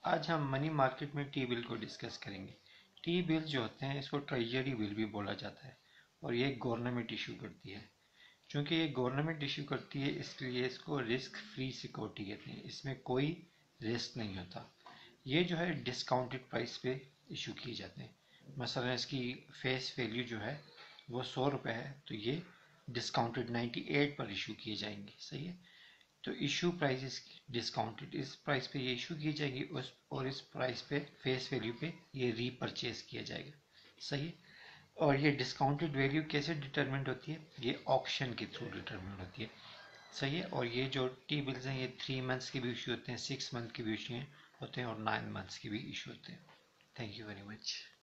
आज हम money market में टी बिल को डिस्कस करेंगे। टी बिल जो होते हैं इसको ट्रेजरी बिल भी बोला जाता है और ये गवर्नमेंट इशू करती है। चूंकि ये गवर्नमेंट इशू करती है इसलिए इसको रिस्क फ्री सिक्योरिटी कहते हैं। इसमें कोई रिस्क नहीं होता। ये जो है डिस्काउंटेड प्राइस पे इशू किए जाते हैं। मसलन इसकी फेस वैल्यू जो है वो 100 रुपये है तो ये डिस्काउंटेड 98 पर इशू किए जाएंगे। सही है। तो इशू प्राइस इस डिस्काउंटेड, इस प्राइस पे ये इशू की जाएगी उस और इस प्राइस पे फेस वैल्यू पे ये रीपरचेज किया जाएगा। सही है। और ये डिस्काउंटेड वैल्यू कैसे डिटरमिनेट होती है? ये ऑक्शन के थ्रू डिटरमिनेट होती है। सही है। और ये जो टी बिल्स हैं ये 3 मंथ्स के भी इशू होते हैं, 6 मंथ के भी इशू होते हैं और 9 मंथ्स के भी इशू होते हैं। Thank you very much.